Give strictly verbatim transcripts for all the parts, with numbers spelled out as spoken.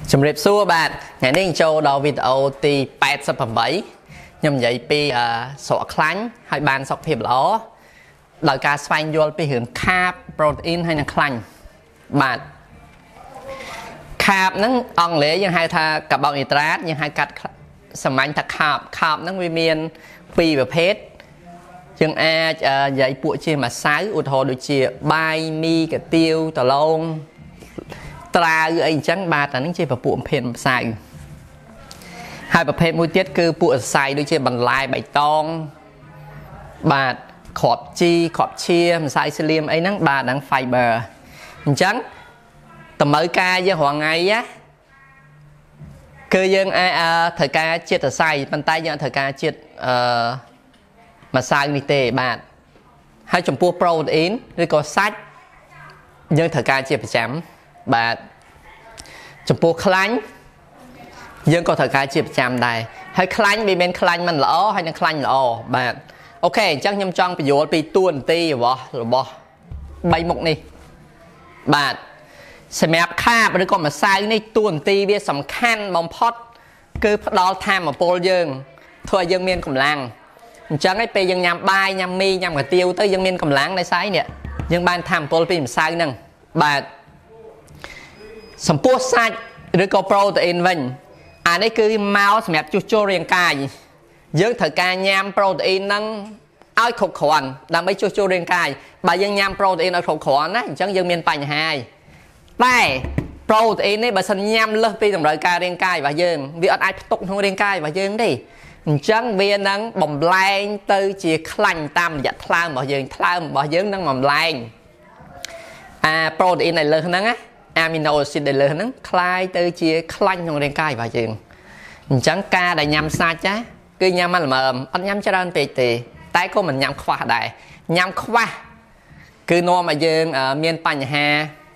ជម្រាបសួរបាទថ្ងៃនេះចូលដល់វីដេអូទីแปดสิบแปดខ្ញុំនិយាយពីស្រកខ្លាញ់ហើយបានសុខភាពល្អដោយការស្វែងយល់ពីរឿងខាបប្រូតអ៊ីនហើយនិងខ្លាញ់បាទខាបហ្នឹងអង់គ្លេសយើងហៅថាកាបូនហីដ្រាតយើងហៅកាត់សាមញ្ញថាខាបខាបហ្នឹងវាមានពីរប្រភេទយើងអាចនិយាយពួកជាម្សៅឧទាហរណ៍ដូចជាបាយមីកាទៀវតឡងត្រាវអីអញ្ចឹងបាទអានេះជាប្រភេទម្សៅហើយប្រភេទមួយទៀតគឺពួកសរសៃដូចជាបន្លែបៃតងបាទគ្រាប់ជីគ្រាប់ឈាមម្សៅស្លៀមអីហ្នឹងបាទហ្នឹង fiber អញ្ចឹងតម្រូវការយើងរាល់ថ្ងៃណាគឺយើងអាចត្រូវការជាតិសរសៃប៉ុន្តែយើងត្រូវការជាតិអឺម្សៅនេះទេបាទហើយចំពោះប្រូតអ៊ីនឬក៏សាច់យើងត្រូវការជាប្រចាំបាទចំពោះខ្លាញ់យើងក៏ត្រូវការជាប្រចាំដែរហើយខ្លាញ់វាមានខ្លាញ់មិនល្អហើយនឹងខ្លាញ់ល្អបាទអូខេអញ្ចឹងខ្ញុំចង់បញ្យល់ពីតួនាទីរបស់របស់បីមុខនេះបាទសម្រាប់ខាបឬក៏ម្សៅនេះតួនាទីវាសំខាន់បំផុតគឺផ្ដល់ថាមពលយើងធ្វើឲ្យយើងមានកម្លាំងអញ្ចឹងឯងពេលយើងញ៉ាំបាយញ៉ាំមីញ៉ាំកាទៀវទៅយើងមានកម្លាំងដោយសារនេះយើងបានថាមពលពីម្សៅហ្នឹងបាទចំពោះសាច់ឬក៏ប្រូតអ៊ីនវិញអានេះគឺមកសម្រាប់ជួសជុលរាងកាយយើងត្រូវការញ៉ាំប្រូតអ៊ីនហ្នឹងឲ្យគ្រប់គ្រាន់ដើម្បីជួសជុលរាងកាយបើយើងញ៉ាំប្រូតអ៊ីនឲ្យគ្រប់គ្រាន់ណាអញ្ចឹងយើងមានបញ្ហាហើយតែប្រូតអ៊ីននេះបើសិនញ៉ាំលើសពីតម្រូវការរាងកាយរបស់យើងវាអត់អាចផ្ទុកក្នុងរាងកាយរបស់យើងទេអញ្ចឹងវានឹងបំលែងទៅជាខ្លាញ់តាមរយៈថ្លើមរបស់យើងថ្លើមរបស់យើងនឹងបំលែងអាប្រូតអ៊ីនដែលលើសហ្នឹងណាអាមីណូអាស៊ីតដែលលើសហ្នឹងคล้ายទៅជាខ្លាញ់ក្នុងរាងកាយរបស់យើងអញ្ចឹងការដែលញ៉ាំសាច់ណាគឺញ៉ាំមកល្មមអត់ញ៉ាំច្រើនពេកទេតែក៏មិនញ៉ាំខ្វះដែរញ៉ាំខ្វះគឺនាំឲ្យយើងមានបញ្ហា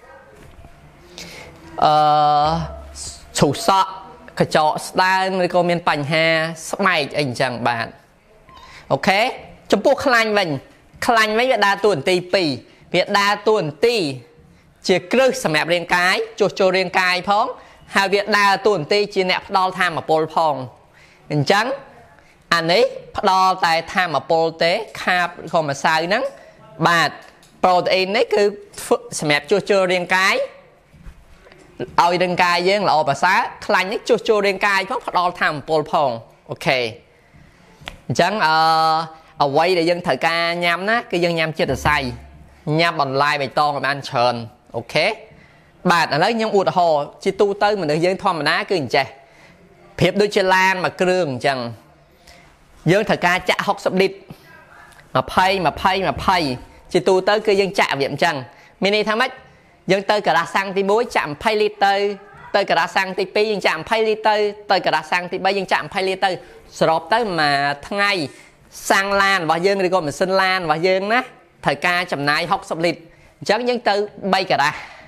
អឺឈូសក់កញ្ចក់ស្ដើងឬក៏មានបញ្ហាស្បែកអីអញ្ចឹងបាទអូខេចំពោះខ្លាញ់វិញខ្លាញ់វិញវាដើរតួនាទីពីរវាដើរតួនាទីជាគ្រឹះសម្រាប់រាងកាយជួសជុលរាងកាយផងហើយវាដើរតួនាទីជាអ្នកផ្ដល់ថាមពលផងអញ្ចឹងអានេះផ្ដល់តែថាមពលទេខាបក៏ម្សៅហ្នឹងបាទប្រូតអ៊ីននេះគឺសម្រាប់ជួសជុលរាងកាយឲ្យរាងកាយយើងល្អប្រសើរខ្លាញ់នេះជួសជុលរាងកាយផងផ្ដល់ថាមពលផងអូខេអញ្ចឹងអឺអ្វីដែលយើងត្រូវការញ៉ាំណាគឺយើងញ៉ាំជាតិសរសៃញ៉ាំបន្លែបៃតងឲ្យបានច្រើនអូខេបាទឥឡូវខ្ញុំឧទាហរណ៍ជាទូទៅមនុស្សយើងធម្មតាគឺអញ្ចេះប្រៀបដូចជាឡានមួយគ្រឿងអញ្ចឹងយើងត្រូវការចាក់ហុកសិបលីត្រ20 20 20ជាទូទៅគឺយើងចាក់វាអញ្ចឹងមានន័យថាម៉េចយើងទៅការ៉ាសាំងទីមួយចាក់20លីត្រទៅទៅការ៉ាសាំងទីពីរយើងចាក់20លីត្រទៅទៅការ៉ាសាំងទីបីយើងចាក់20លីត្រទៅសរុបទៅមួយថ្ងៃសាំងឡានរបស់យើងឬក៏ម៉ាស៊ីនឡានរបស់យើងណាត្រូវការចំណាយហុកសិបលីត្រអញ្ចឹងយើងទៅបីការ៉ា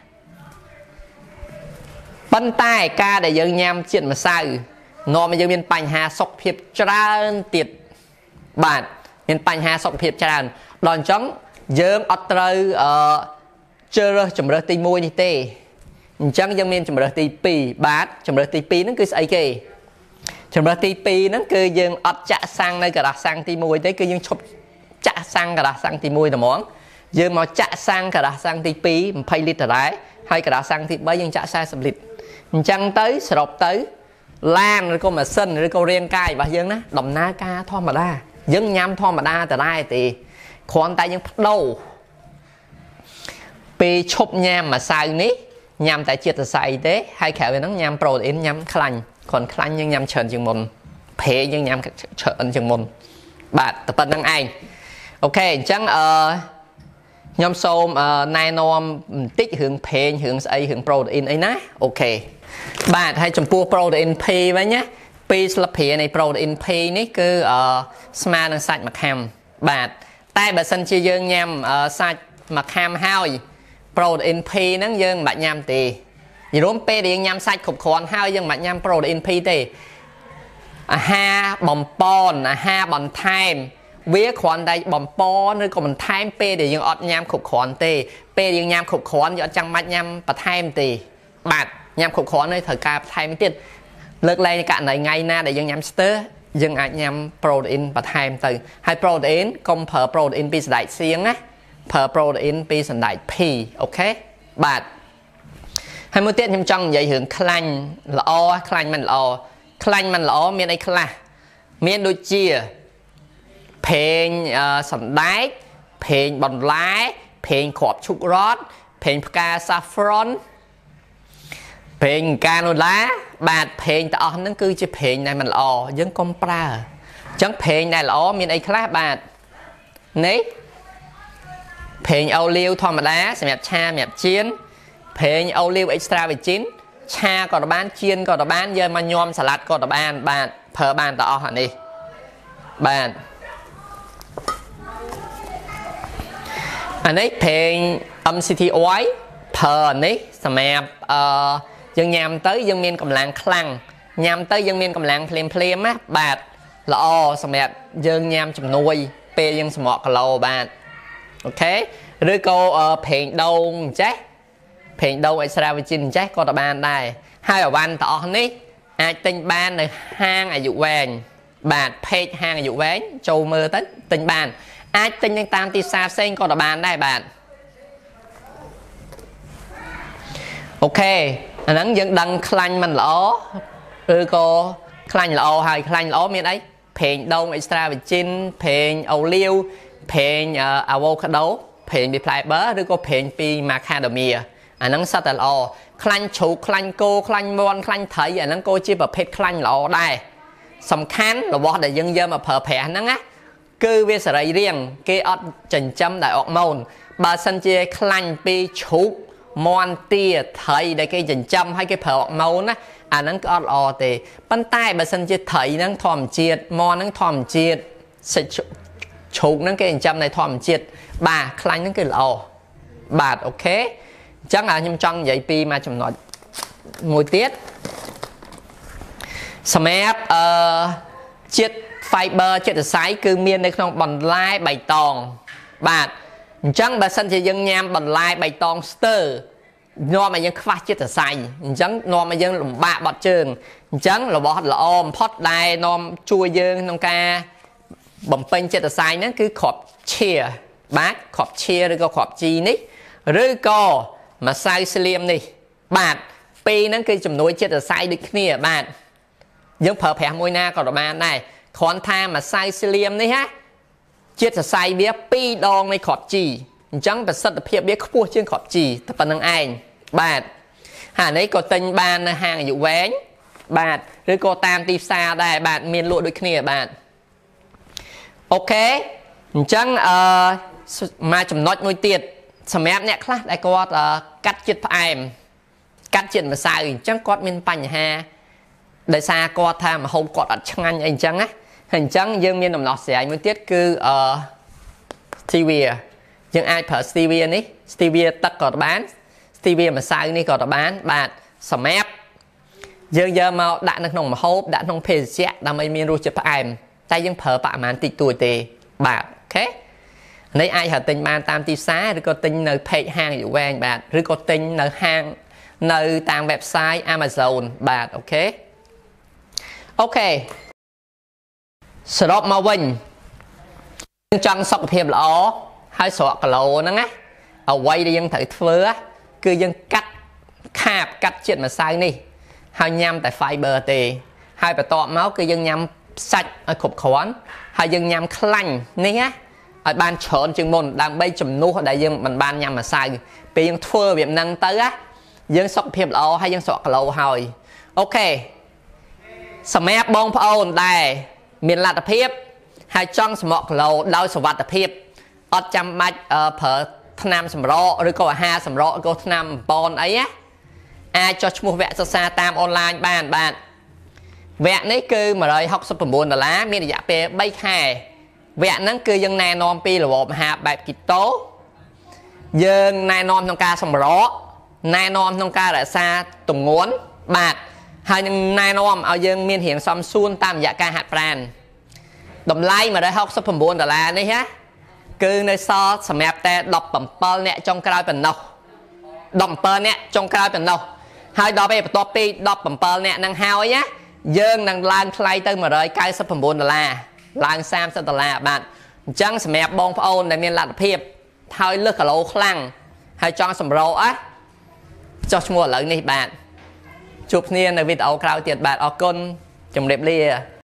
ប៉ុន្តែការដែលយើងញ៉ាំជាតិម្សៅនាំឲ្យយើងមានបញ្ហាសុខភាពច្រើនទៀតបាទមានបញ្ហាសុខភាពច្រើនដល់អញ្ចឹងយើងអត់ត្រូវអឺជ្រើសរើសជំរើសទីមួយនេះទេអញ្ចឹងយើងមានជំរើសទីពីរបាទជំរើសទីពីរហ្នឹងគឺស្អីគេជំរើសទីពីរហ្នឹងគឺយើងអត់ចាក់សាំងនៅការ៉ាសាំងទីមួយទេគឺយើងឈប់ចាក់សាំងការ៉ាសាំងទីមួយតែហ្មងយើងមកចាក់សាំងការ៉ាសាំងទីពីរ20លីត្រដែរហើយការ៉ាសាំងទីបីយើងចាក់40លីត្រអញ្ចឹងទៅសរុបទៅឡានឬក៏ម៉ាស៊ីនឬក៏រាងកាយរបស់យើងណាដំណើរការធម្មតាយើងញ៉ាំធម្មតាតែដែរទេគ្រាន់តែយើងបដូរពេលឈប់ញ៉ាំម្សៅនេះញ៉ាំតែជាតិសរសៃទេហើយក្រៅពីហ្នឹងញ៉ាំប្រូតអ៊ីនញ៉ាំខ្លាញ់គ្រាន់ខ្លាញ់យើងញ៉ាំច្រើនជាងមុនប្រេងយើងញ៉ាំច្រើនជាងមុនបាទតែប៉ុណ្្នឹងឯងអូខេអញ្ចឹងអឺខ្ញុំសូមណែនាំបន្តិចរឿងប្រេងរឿងស្អីរឿងប្រូតអ៊ីនអីណាអូខេបាទហើយចំពោះប្រូតអ៊ីន P វិញណាពីរស្លាបព្រានៃប្រូតអ៊ីន P នេះគឺអឺស្មើនឹងសាច់ម្ខាំបាទតែបើសិនជាយើងញ៉ាំសាច់ម្ខាំហើយប្រូតអ៊ីន P ហ្នឹងយើងមិនបាច់ញ៉ាំទេនិយាយរួមពេលដែលយើងញ៉ាំសាច់គ្រប់គ្រាន់ហើយយើងមិនបាច់ញ៉ាំប្រូតអ៊ីន P ទេអាហារបំពន់អាហារបន្ថែមវាគ្រាន់តែបំពន់ឬក៏បន្ថែមពេលដែលយើងអត់ញ៉ាំគ្រប់គ្រាន់ទេពេលយើងញ៉ាំគ្រប់គ្រាន់យើងអត់ចាំបាច់ញ៉ាំបន្ថែមទេបាទ nhằm khổ khó nơi thời ca thay mới tiết lực lên cả này ngay na để dân nhằm stir dânអាចញ៉ាំ protein បន្ថែមទៅហើយ protein កុំប្រើ protein ពីសណ្តែកសៀងណាប្រើ protein ពីសណ្តែក P អូខេបាទហើយមួយទៀតខ្ញុំចង់និយាយរឿងខ្លាញ់ល្អខ្លាញ់មិនល្អខ្លាញ់មិនល្អមានអីខ្លះមានដូចជាផេងសណ្តែកផេងបន្លែផេងគ្រាប់ឈូករ៉តផេងផ្កា saffron ផេងកាណូឡាបាទផេងទាំងអស់ហ្នឹងគឺជាផេងដែលមិនល្អយើងកុំប្រើអញ្ចឹងផេងដែលល្អមានអីខ្លះបាទនេះផេងអូលីវធម្មតាសម្រាប់ឆាសម្រាប់ចៀនផេងអូលីវ extra virgin ឆាក៏បានចៀនក៏បានយកមកញ៉ាំសាឡាត់ក៏បានបាទប្រើបានទាំងអស់អានេះបាទអានេះផេង em xê tê oil ប្រើអានេះសម្រាប់អឺយើងញ៉ាំទៅយើងមានកម្លាំងខ្លាំងញ៉ាំទៅយើងមានកម្លាំងភ្លាមភ្លាមណាបាទល្អសម្រាប់យើងញ៉ាំជំនួយពេលយើងសម្រក់គីឡូបាទអូខេឬក៏ប្រេងដូងចេះប្រេងដូង extra virgin ចេះក៏ទៅបានដែរហើយអវ៉ាន់ទាំងអស់នេះអាចទិញបាននៅហាងអាយុវែងបាទเพจហាងអាយុវែងចូលមើលទៅទិញបានអាចទិញនៅតាមទីផ្សារផ្សេងក៏ទៅបានដែរបាទអូខេអាហ្នឹងយើងដឹងខ្លាញ់មិនល្អឬក៏ខ្លាញ់ល្អហើយខ្លាញ់ល្អមានអីប្រេងដូង extra virgin ប្រេងអូលីវប្រេង avocado ប្រេងពី fiber ឬក៏ប្រេងពី macadamia អាហ្នឹងសិតតែល្អខ្លាញ់ជ្រូកខ្លាញ់គោខ្លាញ់មាន់ខ្លាញ់ត្រីអាហ្នឹងក៏ជាប្រភេទខ្លាញ់ល្អដែរសំខាន់របស់ដែលយើងយកមកប្រើប្រាស់ហ្នឹងណាគឺវាសរីរាង្គគេអត់ចិញ្ចឹមដោយអរម៉ូនបើសិនជាខ្លាញ់ពីជ្រូកមាន់ទាត្រីដែលគេចិញ្ចឹមឲ្យគេប្រើអរម៉ូនណាអាហ្នឹងក៏អត់ល្អទេប៉ុន្តែបើសិនជាត្រីហ្នឹងធម្មជាតិមាន់ហ្នឹងធម្មជាតិសាច់ជ្រូកហ្នឹងគេចិញ្ចឹមในធម្មជាតិបាទខ្លាញ់ហ្នឹងគឺល្អបាទអូខេអញ្ចឹងខ្ញុំចង់និយាយពីមួយចំណុចមួយទៀតសម្រាប់អឺជាតិ fiber ជាតិសរសៃគឺមាននៅក្នុងបន្លែបៃតងបាទអញ្ចឹងបើសិនជាយើងញ៉ាំបន្លែបៃតងស្ទើនាំឲ្យយើងខ្វះជាតិសរសៃអញ្ចឹងនាំឲ្យយើងលំបាកបាត់ជើងអញ្ចឹងរបស់ល្អបំផុតដែលនាំជួយយើងក្នុងការបំពេញជាតិសរសៃហ្នឹងគឺគ្រាប់ឈាបាទគ្រាប់ឈាឬក៏គ្រាប់ជីនេះឬក៏ម្សៅស្លៀមនេះបាទពីរហ្នឹងគឺជំនួយជាតិសរសៃដូចគ្នាបាទយើងប្រើប្រាស់មួយណាក៏បានដែរគ្រាន់ថាម្សៅស្លៀមនេះណាជាតិសរសៃវាពីរដងនៃគ្រាប់ជីអញ្ចឹងប្រសិទ្ធភាពវាខ្ពស់ជាងគ្រាប់ជីតែប៉ុណ្្នឹងឯងបាទហើយនេះក៏ទិញបាននៅហាងអាយុវែងបាទឬក៏តាមទីផ្សារដែរបាទមានលក់ដូចគ្នាបាទអូខេអញ្ចឹងអឺមកចំណុចមួយទៀតសម្រាប់អ្នកខ្លះដែលគាត់កាត់ជាតិផ្អែមកាត់ជាតិម្សៅអញ្ចឹងគាត់មានបញ្ហាដោយសារគាត់ថាម្ហូបគាត់អត់ឆ្ងាញ់អីអញ្ចឹងណាហើយអញ្ចឹងយើងមានដំណោះស្រាយមួយទៀតគឺអឺ stevia យើងអាចប្រើ stevia នេះ stevia ទឹកក៏បាន stevia ម្សៅនេះក៏បានបាទសម្រាប់យើងយកមកដាក់នៅក្នុងម្ហូបដាក់ក្នុងភេសជ្ជៈដើម្បីមានរសជាតិផ្អែមតែយើងប្រើបរិមាណតិចតួចទេបាទអូខេនេះអាចហៅទិញបានតាមទីផ្សារឬក៏ទិញនៅเพจហាងអាយុវែងបាទឬក៏ទិញនៅហាងនៅតាម website Amazon បាទអូខេអូខេសរុបមកវិញយើងចង់សុខភាពល្អហើយស្រកគីឡូហ្នឹងណាអ្វីដែលយើងត្រូវធ្វើគឺយើងកាត់ខាបកាត់ជាតិម្សៅនេះហើយញ៉ាំតែ fiber ទេហើយបន្ទាប់មកគឺយើងញ៉ាំសាច់ឲ្យគ្រប់គ្រាន់ហើយយើងញ៉ាំខ្លាញ់នេះណាឲ្យបានច្រើនជាងមុនដើម្បីជំនួសដែលយើងមិនបានញ៉ាំម្សៅពេលយើងធ្វើរបៀបហ្នឹងទៅណាយើងសុខភាពល្អហើយយើងស្រកគីឡូហើយអូខេសម្រាប់បងប្អូនដែលមានលទ្ធភាពហើយចង់សម្រក់គីឡូដោយសុវត្ថិភាពអត់ចាំបាច់ប្រើថ្នាំសម្រកឬក៏អាហារសម្រកឬក៏ថ្នាំបំប៉នអីណាអាចចុះឈ្មោះវគ្គសិក្សាតាមអនឡាញបានបាទវគ្គនេះគឺmột trăm sáu mươi chínដុល្លារមានរយៈពេលបីខែវគ្គហ្នឹងគឺយើងណែនាំពីរបបអាហារបែបគីតូយើងណែនាំក្នុងការសម្រកណែនាំក្នុងការរក្សាទម្ងន់បាទហើយនឹងណែនាំឲ្យយើងមានរាងសមសួនតាមរយៈការហាត់ប្រាណតម្លៃmột trăm sáu mươi chínដុល្លារនេះណាគឺនៅសល់សម្រាប់តែដប់7នាក់ចុងក្រោយប៉ុណ្ណោះដប់7នាក់ចុងក្រោយប៉ុណ្ណោះ hai đó về top pi đọc bẩm pờ nè năng hao ấy nhá dương năng lan play tới mà rồi cái sắp phẩm bốn đô la lan sam sắp đô la bạn chẳng sẽ mẹ bong phao này miền lạt phiệp thôi lướt cả lỗ khăn hay cho sầm râu á cho mua lợi này bạn chụp niaในวิดีโอคราวเจ็ดบาทออกก้นจมเรียบเรีย